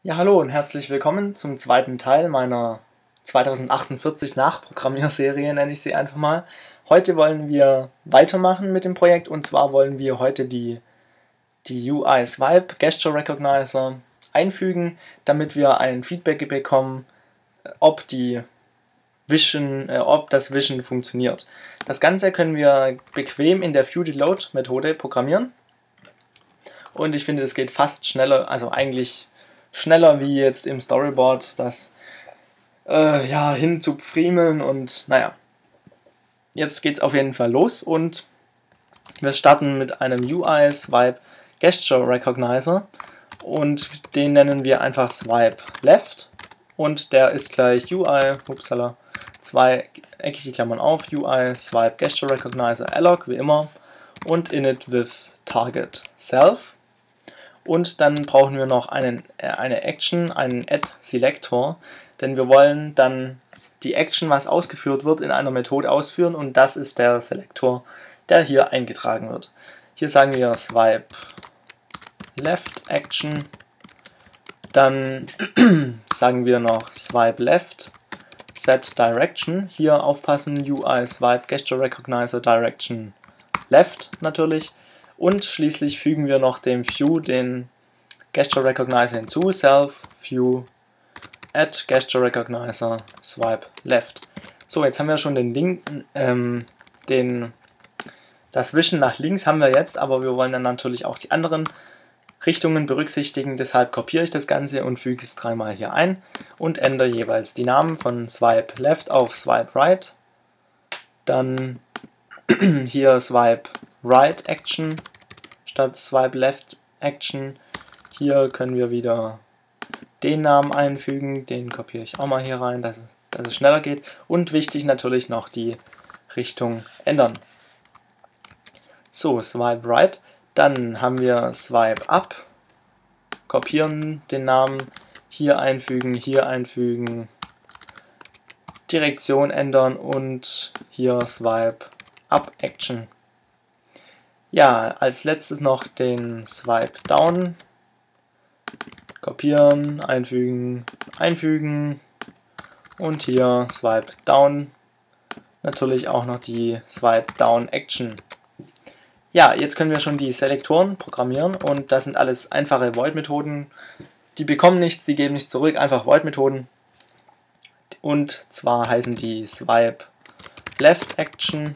Ja, hallo und herzlich willkommen zum zweiten Teil meiner 2048 Nachprogrammierserie, nenne ich sie einfach mal. Heute wollen wir weitermachen mit dem Projekt, und zwar wollen wir heute die UI Swipe Gesture Recognizer einfügen, damit wir ein Feedback bekommen, ob das Vision funktioniert. Das Ganze können wir bequem in der ViewDeLoad Methode programmieren, und ich finde, es geht fast schneller, also eigentlich schneller wie jetzt im Storyboard, das hin zu pfriemeln. Und naja, jetzt geht's auf jeden Fall los, und wir starten mit einem UI Swipe Gesture Recognizer, und den nennen wir einfach Swipe Left, und der ist gleich UI, zwei eckige Klammern auf, UI Swipe Gesture Recognizer alloc, wie immer, und init with target self. Und dann brauchen wir noch eine Action, einen add-Selector, denn wir wollen dann die Action, was ausgeführt wird, in einer Methode ausführen, und das ist der Selektor, der hier eingetragen wird. Hier sagen wir Swipe Left Action, dann sagen wir noch Swipe Left Set Direction, hier aufpassen, UI Swipe Gesture Recognizer Direction Left natürlich. Und schließlich fügen wir noch dem View den Gesture Recognizer hinzu, Self View Add Gesture Recognizer Swipe Left. So, jetzt haben wir schon das Wischen nach links haben wir jetzt, aber wir wollen dann natürlich auch die anderen Richtungen berücksichtigen. Deshalb kopiere ich das Ganze und füge es dreimal hier ein und ändere jeweils die Namen von Swipe Left auf Swipe Right. Dann hier Swipe Right Action statt Swipe Left Action. Hier können wir wieder den Namen einfügen, den kopiere ich auch mal hier rein, dass es schneller geht. Und wichtig natürlich noch die Richtung ändern. So, Swipe Right. Dann haben wir Swipe Up, kopieren den Namen, hier einfügen, Direktion ändern und hier Swipe Up Action. Ja, als letztes noch den Swipe Down, kopieren, einfügen und hier Swipe Down, natürlich auch noch die Swipe Down Action. Ja, jetzt können wir schon die Selektoren programmieren, und das sind alles einfache Void-Methoden. Die bekommen nichts, die geben nichts zurück, einfach Void-Methoden. Und zwar heißen die Swipe Left Action.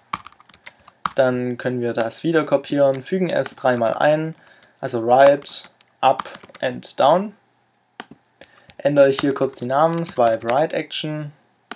Dann können wir das wieder kopieren, fügen es dreimal ein, also Right, Up and Down. Ändere ich hier kurz die Namen, Swipe Right Action,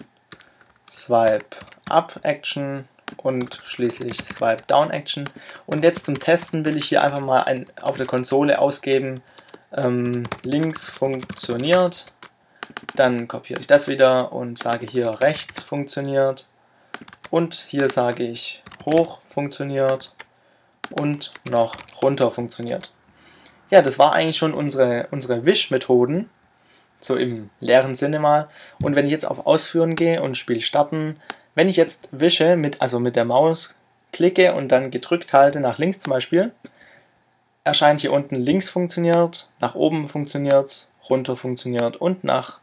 Swipe Up Action und schließlich Swipe Down Action. Und jetzt zum Testen will ich hier einfach mal auf der Konsole ausgeben, links funktioniert. Dann kopiere ich das wieder und sage hier rechts funktioniert. Und hier sage ich hoch funktioniert und noch runter funktioniert. Ja, das war eigentlich schon unsere Wish-Methoden, so im leeren Sinne mal. Und wenn ich jetzt auf Ausführen gehe und Spiel starten, wenn ich jetzt wische, also mit der Maus klicke und dann gedrückt halte, nach links zum Beispiel, erscheint hier unten links funktioniert, nach oben funktioniert, runter funktioniert und nach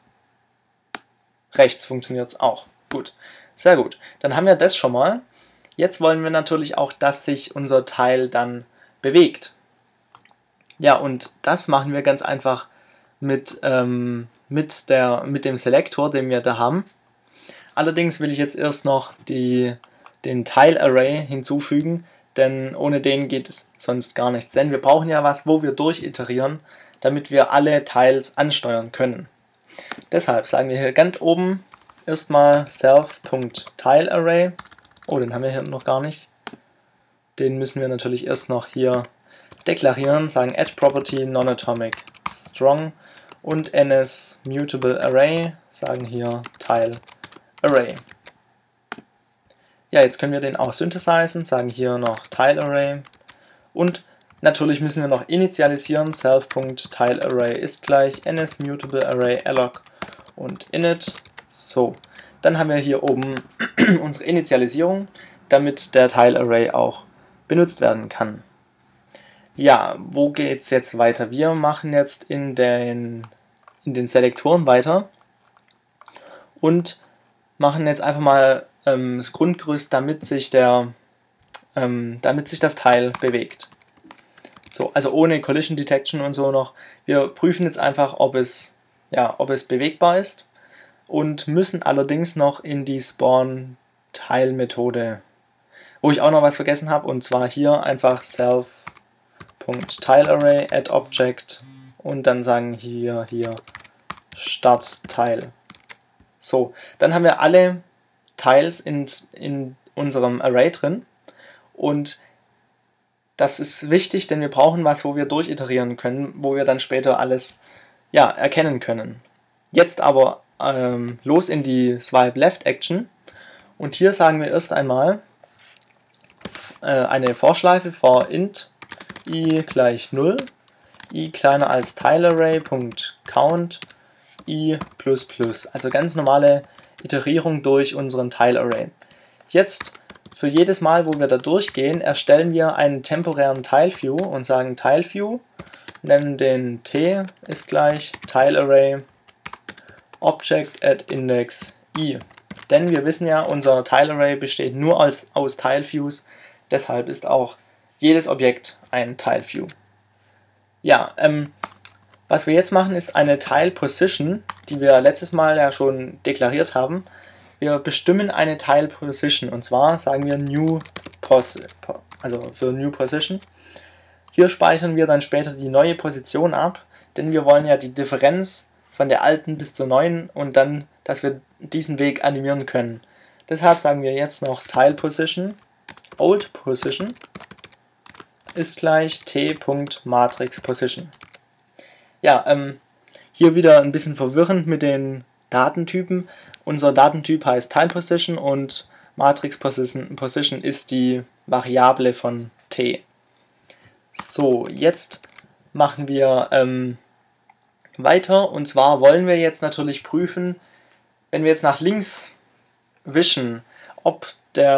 rechts funktioniert es auch. Gut, sehr gut. Dann haben wir das schon mal. Jetzt wollen wir natürlich auch, dass sich unser Teil dann bewegt. Ja, und das machen wir ganz einfach mit dem Selektor, den wir da haben. Allerdings will ich jetzt erst noch den Tile-Array hinzufügen, denn ohne den geht sonst gar nichts. Denn wir brauchen ja was, wo wir durchiterieren, damit wir alle Tiles ansteuern können. Deshalb sagen wir hier ganz oben erstmal self.tileArray. Oh, den haben wir hier noch gar nicht. Den müssen wir natürlich erst noch hier deklarieren, sagen add-property non-atomic strong und ns-mutable-array, sagen hier tileArray. Ja, jetzt können wir den auch synthesizen, sagen hier noch tileArray, und natürlich müssen wir noch initialisieren, self.tileArray ist gleich ns-mutable-array alloc und init. So, dann haben wir hier oben unsere Initialisierung, damit der Tile-Array auch benutzt werden kann. Ja, wo geht es jetzt weiter? Wir machen jetzt in den in den Selektoren weiter und machen jetzt einfach mal das Grundgerüst, damit sich das Teil bewegt. So, also ohne Collision Detection und so noch. Wir prüfen jetzt einfach, ob es bewegbar ist und müssen allerdings noch in die Spawn-Tile-Methode, wo ich auch noch was vergessen habe, und zwar hier einfach self.tileArray add object und dann sagen hier Start Tile. So, dann haben wir alle Tiles in unserem Array drin und das ist wichtig, denn wir brauchen was, wo wir durchiterieren können, wo wir dann später alles erkennen können. Jetzt aber los in die Swipe Left Action und hier sagen wir erst einmal eine Vorschleife for int i gleich 0, i kleiner als tileArray.count i++, also ganz normale Iterierung durch unseren Tile-Array. Jetzt für jedes Mal, wo wir da durchgehen, erstellen wir einen temporären Tile-View und sagen Tile-View, nennen den t ist gleich tileArray object at index i. Denn wir wissen ja, unser Tile-Array besteht nur aus Tile-Views, deshalb ist auch jedes Objekt ein Tile-View. Ja, was wir jetzt machen, ist eine Tile-Position, die wir letztes Mal ja schon deklariert haben. Wir bestimmen eine Tile-Position und zwar sagen wir New Position. Hier speichern wir dann später die neue Position ab, denn wir wollen ja die Differenz von der alten bis zur neuen und dann, dass wir diesen Weg animieren können. Deshalb sagen wir jetzt noch Tile-Position, Old Position ist gleich t.matrix-position. Ja, hier wieder ein bisschen verwirrend mit den Datentypen. Unser Datentyp heißt TilePosition und Matrix-Position ist die Variable von t. So, jetzt machen wir weiter und zwar wollen wir jetzt natürlich prüfen, wenn wir jetzt nach links wischen, ob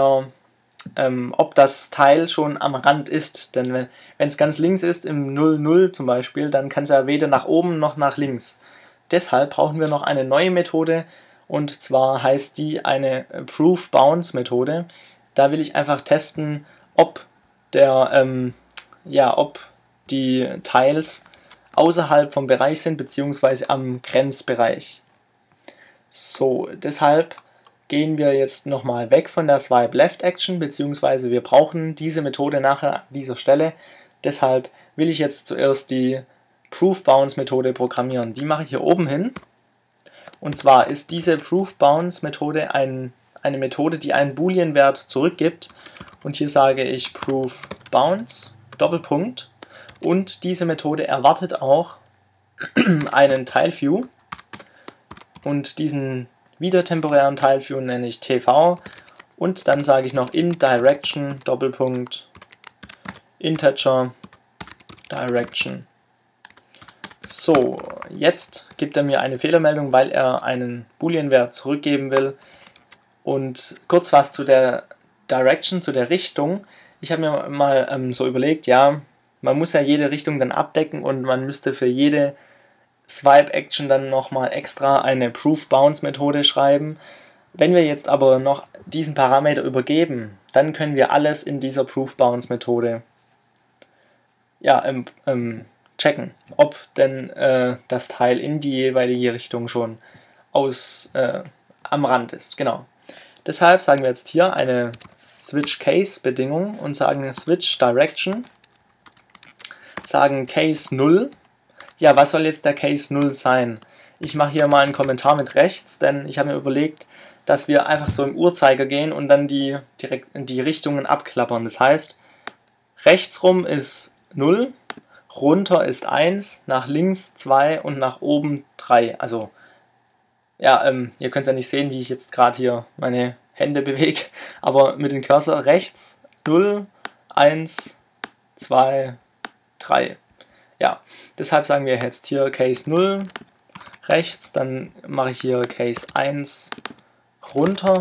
das Teil schon am Rand ist, denn wenn es ganz links ist, im 0,0 zum Beispiel, dann kann es ja weder nach oben noch nach links. Deshalb brauchen wir noch eine neue Methode und zwar heißt die eine ProofBounce-Methode. Da will ich einfach testen, ob die Tiles außerhalb vom Bereich sind, beziehungsweise am Grenzbereich. So, deshalb gehen wir jetzt nochmal weg von der Swipe Left Action, beziehungsweise wir brauchen diese Methode nachher an dieser Stelle. Deshalb will ich jetzt zuerst die ProofBounce-Methode programmieren. Die mache ich hier oben hin. Und zwar ist diese ProofBounce-Methode eine Methode, die einen Boolean-Wert zurückgibt. Und hier sage ich ProofBounce, Doppelpunkt. Und diese Methode erwartet auch einen Tile-View. Und diesen wieder temporären Tile-View nenne ich TV und dann sage ich noch in Direction Doppelpunkt Integer Direction. So, jetzt gibt er mir eine Fehlermeldung, weil er einen Boolean-Wert zurückgeben will. Und kurz was zu der Direction, zu der Richtung. Ich habe mir mal so überlegt, ja, man muss ja jede Richtung dann abdecken und man müsste für jede Swipe-Action dann nochmal extra eine ProofBounce-Methode schreiben. Wenn wir jetzt aber noch diesen Parameter übergeben, dann können wir alles in dieser ProofBounce-Methode checken, ob denn das Teil in die jeweilige Richtung schon am Rand ist. Genau. Deshalb sagen wir jetzt hier eine Switch-Case-Bedingung und sagen Switch Direction, sagen Case 0. Ja, was soll jetzt der Case 0 sein? Ich mache hier mal einen Kommentar mit rechts, denn ich habe mir überlegt, dass wir einfach so im Uhrzeiger gehen und dann direkt in die Richtungen abklappern. Das heißt, rechts rum ist 0, runter ist 1, nach links 2 und nach oben 3. Also, ja, ihr könnt es ja nicht sehen, wie ich jetzt gerade hier meine Hände bewege, aber mit dem Cursor rechts 0, 1, 2, 3. Ja, deshalb sagen wir jetzt hier Case 0 rechts, dann mache ich hier Case 1 runter,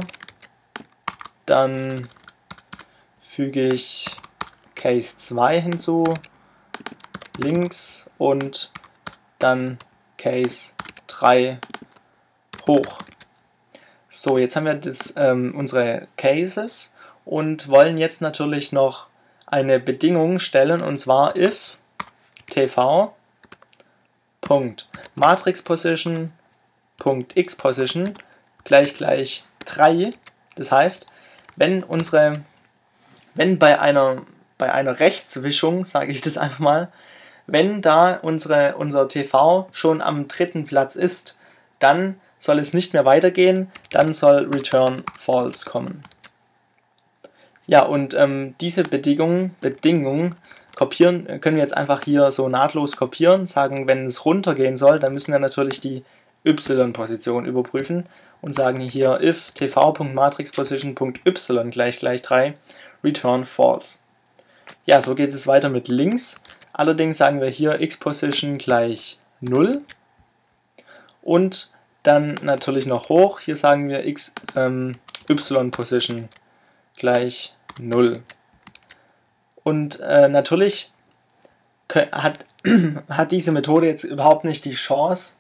dann füge ich Case 2 hinzu, links und dann Case 3 hoch. So, jetzt haben wir unsere Cases und wollen jetzt natürlich noch eine Bedingung stellen, und zwar if tv.matrixPosition.xPosition gleich 3. Das heißt, wenn bei einer Rechtswischung, sage ich das einfach mal, wenn da unser TV schon am 3. Platz ist, dann soll es nicht mehr weitergehen, dann soll Return False kommen. Ja, und diese Bedingung kopieren, können wir jetzt einfach hier so nahtlos kopieren, sagen, wenn es runtergehen soll, dann müssen wir natürlich die y-Position überprüfen und sagen hier if tv.matrixPosition.y gleich 3, return false. Ja, so geht es weiter mit links. Allerdings sagen wir hier x-Position gleich 0 und dann natürlich noch hoch. Hier sagen wir y-Position gleich 0. Und natürlich hat diese Methode jetzt überhaupt nicht die Chance,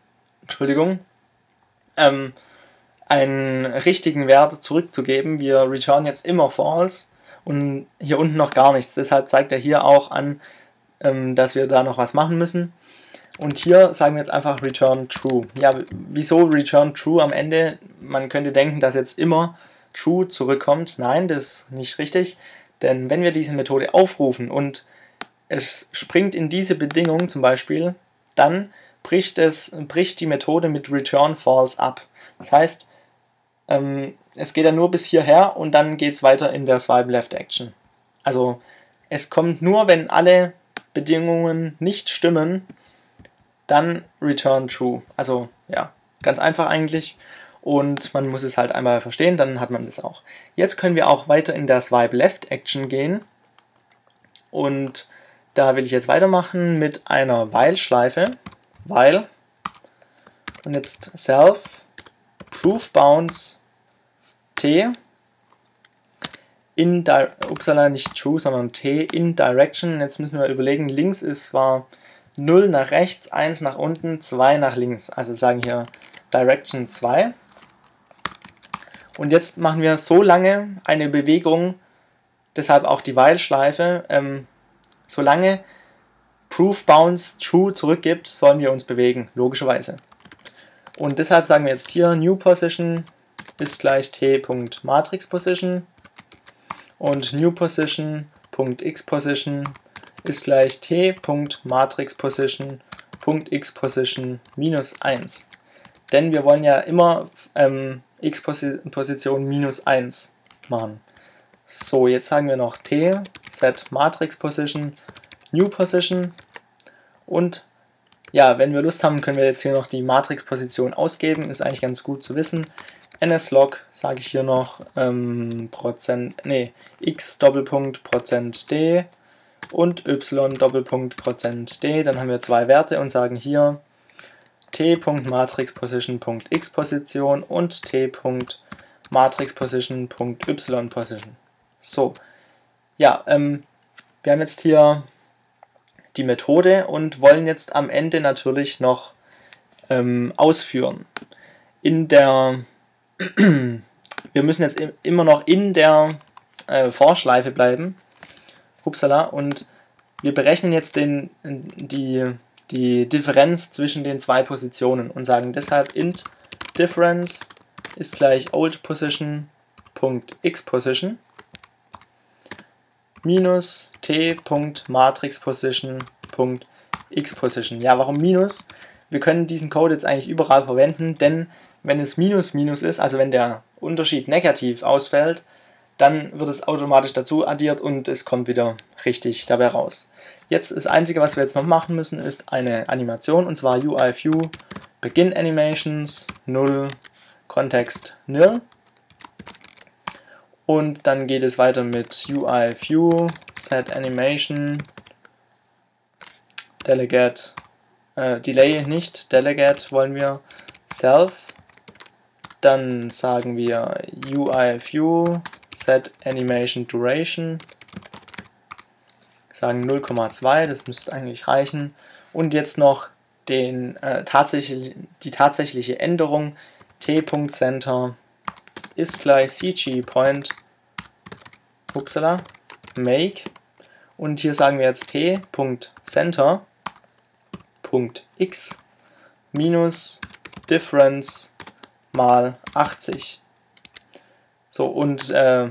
einen richtigen Wert zurückzugeben. Wir return jetzt immer false und hier unten noch gar nichts. Deshalb zeigt er hier auch an, dass wir da noch was machen müssen. Und hier sagen wir jetzt einfach return true. Ja, wieso return true am Ende? Man könnte denken, dass jetzt immer true zurückkommt. Nein, das ist nicht richtig. Denn wenn wir diese Methode aufrufen und es springt in diese Bedingung zum Beispiel, dann bricht die Methode mit return false ab. Das heißt, es geht dann nur bis hierher und dann geht es weiter in der Swipe Left Action. Also es kommt nur, wenn alle Bedingungen nicht stimmen, dann return true. Also ja, ganz einfach eigentlich. Und man muss es halt einmal verstehen, dann hat man das auch. Jetzt können wir auch weiter in der Swipe Left Action gehen. Und da will ich jetzt weitermachen mit einer While-Schleife. While. Und jetzt self proof bounds t nicht true, sondern t in direction. Jetzt müssen wir überlegen, links war 0 nach rechts, 1 nach unten, 2 nach links. Also sagen hier direction 2. Und jetzt machen wir so lange eine Bewegung, deshalb auch die While-Schleife, solange proof bounds true zurückgibt, sollen wir uns bewegen, logischerweise. Und deshalb sagen wir jetzt hier new position ist gleich t.matrixPosition und new position.xPosition ist gleich t.matrixPosition.xPosition minus 1. Denn wir wollen ja immer x-Position minus 1 machen. So, jetzt sagen wir noch t set matrixPosition new position und ja, wenn wir Lust haben, können wir jetzt hier noch die Matrixposition ausgeben, ist eigentlich ganz gut zu wissen. nslog sage ich hier noch x Doppelpunkt %d und y Doppelpunkt %d, dann haben wir zwei Werte und sagen hier t.matrixPosition.xPosition und t.matrixPosition.y-Position. So, ja, wir haben jetzt hier die Methode und wollen jetzt am Ende natürlich noch ausführen. Wir müssen jetzt immer noch in der For-Schleife bleiben. Upsala, und wir berechnen jetzt die Differenz zwischen den zwei Positionen und sagen deshalb int difference ist gleich oldPosition.xPosition minus t.matrixPosition.xPosition. Ja, warum minus? Wir können diesen Code jetzt eigentlich überall verwenden, denn wenn es minus minus ist, also wenn der Unterschied negativ ausfällt, dann wird es automatisch dazu addiert und es kommt wieder richtig dabei raus. Jetzt das Einzige, was wir jetzt noch machen müssen, ist eine Animation, und zwar UI-View Begin Animations 0 Context nil. Und dann geht es weiter mit UI-View Set Animation Delegate Delay nicht, Delegate wollen wir Self. Dann sagen wir UI-View Set Animation Duration, sagen 0,2, das müsste eigentlich reichen. Und jetzt noch die tatsächliche Änderung t.center ist gleich cg-point make, und hier sagen wir jetzt t.center.x minus difference mal 80. So, und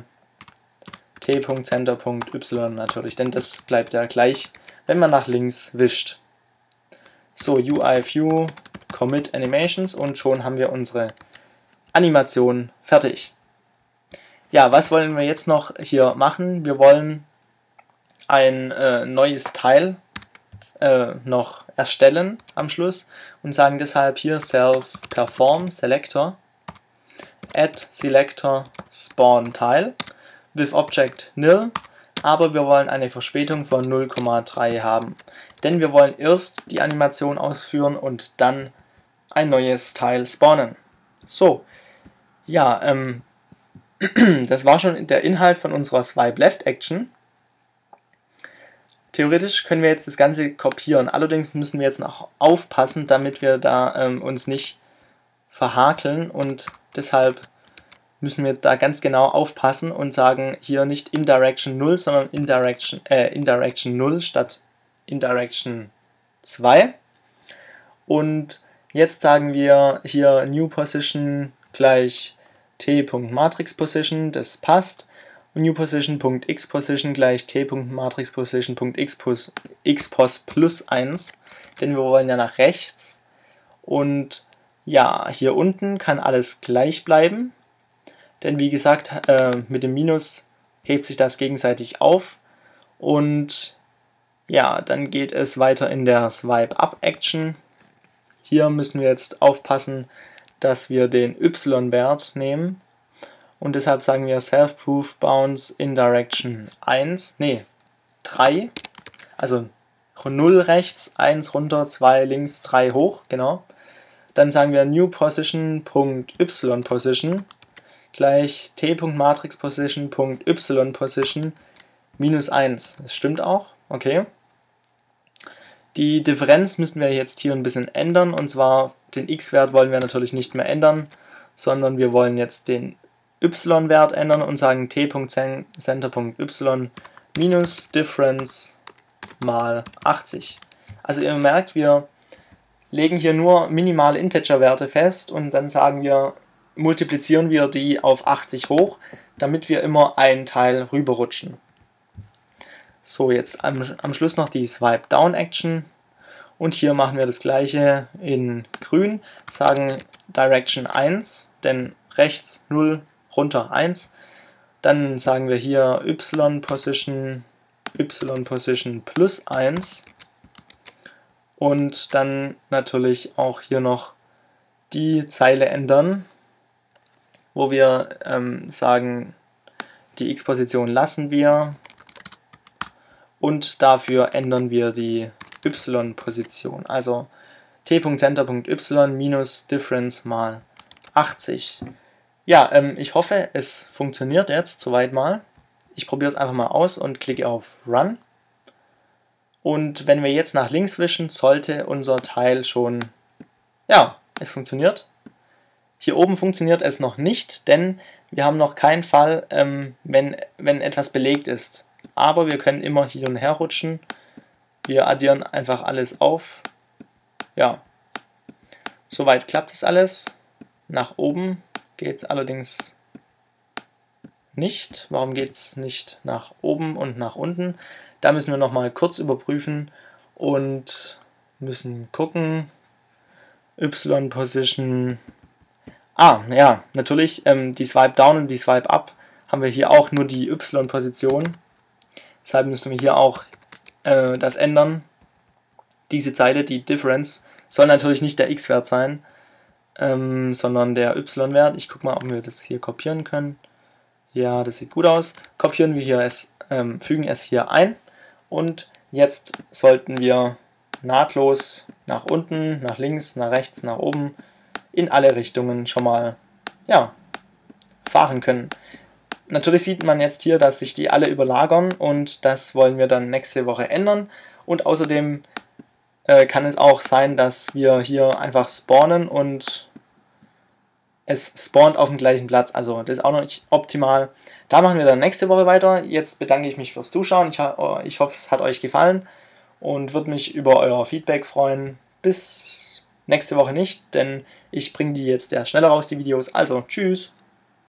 t.center.y natürlich, denn das bleibt ja gleich, wenn man nach links wischt. So, UI View, Commit Animations, und schon haben wir unsere Animation fertig. Ja, was wollen wir jetzt noch hier machen? Wir wollen ein neues Teil noch erstellen am Schluss und sagen deshalb hier self-perform selector add selector spawn Tile with object nil, aber wir wollen eine Verspätung von 0,3 haben, denn wir wollen erst die Animation ausführen und dann ein neues Teil spawnen. So, ja, das war schon der Inhalt von unserer Swipe Left Action. Theoretisch können wir jetzt das Ganze kopieren, allerdings müssen wir jetzt noch aufpassen, damit wir da uns nicht verhakeln, und deshalb müssen wir da ganz genau aufpassen und sagen hier nicht in Direction 0, sondern in Direction 0 statt in Direction 2. Und jetzt sagen wir hier New Position gleich t.matrixPosition, das passt. Und New Position.xPosition gleich t.matrixPosition.xPos plus 1, denn wir wollen ja nach rechts. Und ja, hier unten kann alles gleich bleiben, denn wie gesagt, mit dem Minus hebt sich das gegenseitig auf. Und ja, dann geht es weiter in der Swipe-Up-Action. Hier müssen wir jetzt aufpassen, dass wir den y-Wert nehmen, und deshalb sagen wir self-proof bounce in direction 3, also 0 rechts, 1 runter, 2 links, 3 hoch, genau. Dann sagen wir new position.y-position gleich t.matrixPosition.y-position minus 1. Das stimmt auch, okay. Die Differenz müssen wir jetzt hier ein bisschen ändern, und zwar den x-Wert wollen wir natürlich nicht mehr ändern, sondern wir wollen jetzt den y-Wert ändern und sagen t.center.y minus difference mal 80. Also ihr merkt, wir legen hier nur minimale Integer-Werte fest und dann sagen wir, multiplizieren wir die auf 80 hoch, damit wir immer ein Teil rüberrutschen. So, jetzt am Schluss noch die Swipe Down Action, und hier machen wir das gleiche in grün, sagen Direction 1, denn rechts 0, runter 1, dann sagen wir hier y-Position plus 1, und dann natürlich auch hier noch die Zeile ändern, wo wir sagen, die x-Position lassen wir und dafür ändern wir die y-Position, also t.center.y minus difference mal 80. Ja, ich hoffe, es funktioniert jetzt soweit mal. Ich probiere es einfach mal aus und klicke auf Run. Und wenn wir jetzt nach links wischen, sollte unser Teil schon, ja, es funktioniert. Hier oben funktioniert es noch nicht, denn wir haben noch keinen Fall, wenn etwas belegt ist. Aber wir können immer hier und her rutschen. Wir addieren einfach alles auf. Ja, soweit klappt es alles. Nach oben geht es allerdings nicht. Warum geht es nicht nach oben und nach unten? Da müssen wir nochmal kurz überprüfen und müssen gucken. Y-Position. Ja, natürlich, die Swipe Down und die Swipe Up haben wir hier auch nur die Y-Position. Deshalb müssen wir hier auch das ändern. Diese Zeile, die Difference, soll natürlich nicht der x-Wert sein, sondern der y-Wert. Ich gucke mal, ob wir das hier kopieren können. Ja, das sieht gut aus. Kopieren wir hier fügen es hier ein, und jetzt sollten wir nahtlos nach unten, nach links, nach rechts, nach oben, in alle Richtungen schon mal, ja, fahren können. Natürlich sieht man jetzt hier, dass sich die alle überlagern, und das wollen wir dann nächste Woche ändern. Und außerdem kann es auch sein, dass wir hier einfach spawnen und es spawnt auf dem gleichen Platz. Also das ist auch noch nicht optimal. Da machen wir dann nächste Woche weiter. Jetzt bedanke ich mich fürs Zuschauen. Ich hoffe, es hat euch gefallen und würde mich über euer Feedback freuen. Bis nächste Woche nicht, denn ich bringe die jetzt eher schneller raus, die Videos. Also, tschüss!